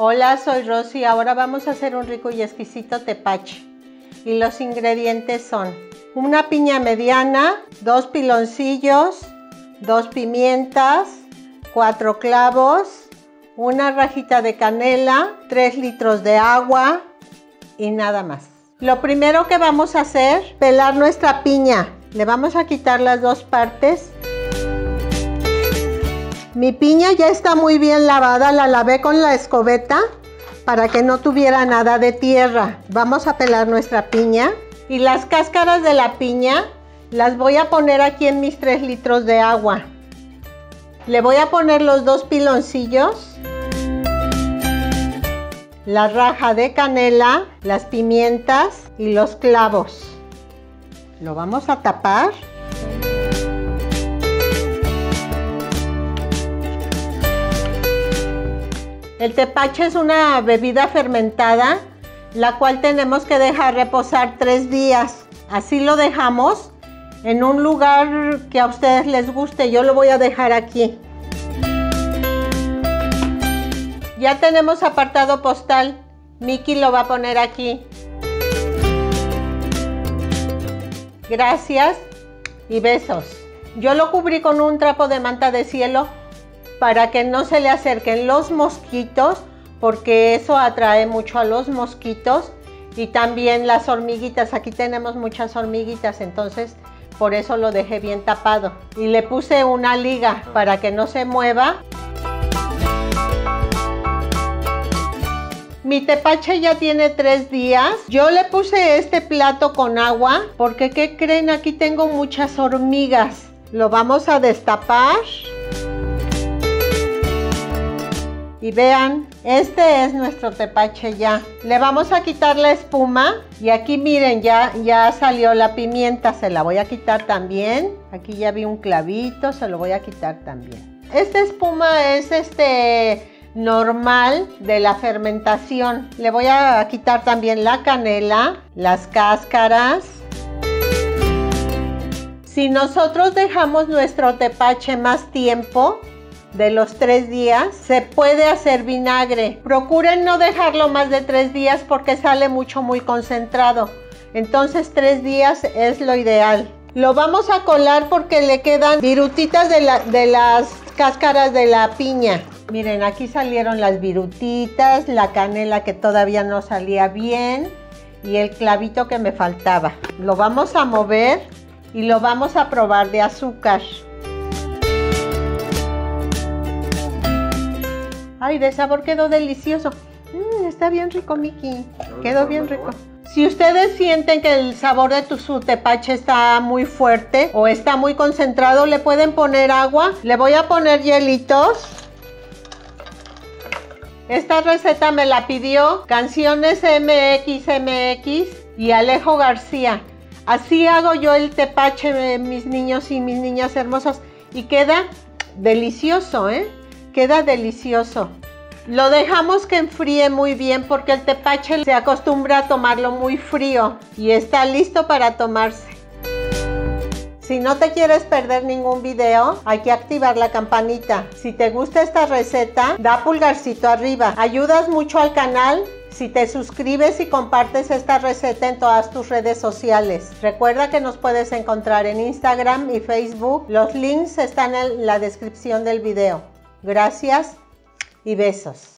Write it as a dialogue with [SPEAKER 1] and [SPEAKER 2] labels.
[SPEAKER 1] Hola, soy Rosy. Ahora vamos a hacer un rico y exquisito tepache. Y los ingredientes son una piña mediana, 2 piloncillos, 2 pimientas, 4 clavos, una rajita de canela, 3 litros de agua y nada más. Lo primero que vamos a hacer, pelar nuestra piña. Le vamos a quitar las dos partes. Mi piña ya está muy bien lavada, la lavé con la escobeta para que no tuviera nada de tierra. Vamos a pelar nuestra piña y las cáscaras de la piña las voy a poner aquí en mis 3 litros de agua. Le voy a poner los 2 piloncillos, la raja de canela, las pimientas y los clavos. Lo vamos a tapar. El tepache es una bebida fermentada, la cual tenemos que dejar reposar 3 días. Así lo dejamos en un lugar que a ustedes les guste. Yo lo voy a dejar aquí. Ya tenemos apartado postal. Miki lo va a poner aquí. Gracias y besos. Yo lo cubrí con un trapo de manta de cielo para que no se le acerquen los mosquitos, porque eso atrae mucho a los mosquitos, y también las hormiguitas. Aquí tenemos muchas hormiguitas, entonces por eso lo dejé bien tapado. Y le puse una liga para que no se mueva. Mi tepache ya tiene 3 días. Yo le puse este plato con agua porque, ¿qué creen? Aquí tengo muchas hormigas. Lo vamos a destapar. Y vean, este es nuestro tepache ya. Le vamos a quitar la espuma y aquí miren, ya salió la pimienta. Se la voy a quitar también. Aquí ya vi un clavito, se lo voy a quitar también. Esta espuma es normal de la fermentación. Le voy a quitar también la canela, las cáscaras. Si nosotros dejamos nuestro tepache más tiempo, de los 3 días, se puede hacer vinagre. Procuren no dejarlo más de 3 días porque sale muy concentrado. Entonces 3 días es lo ideal. Lo vamos a colar porque le quedan virutitas de las cáscaras de la piña. Miren, aquí salieron las virutitas, la canela que todavía no salía bien y el clavito que me faltaba. Lo vamos a mover y lo vamos a probar de azúcar. Ay, de sabor quedó delicioso. Está bien rico, Miki. Quedó bien rico. Si ustedes sienten que el sabor de su tepache está muy fuerte o está muy concentrado, le pueden poner agua. Le voy a poner hielitos. Esta receta me la pidió Canciones MX y Alejo García. Así hago yo el tepache, mis niños y mis niñas hermosas. Y queda delicioso, ¿eh? Queda delicioso. Lo dejamos que enfríe muy bien porque el tepache se acostumbra a tomarlo muy frío y está listo para tomarse. Si no te quieres perder ningún video, hay que activar la campanita. Si te gusta esta receta, da pulgarcito arriba. Ayudas mucho al canal si te suscribes y compartes esta receta en todas tus redes sociales. Recuerda que nos puedes encontrar en Instagram y Facebook. Los links están en la descripción del video. Gracias y besos.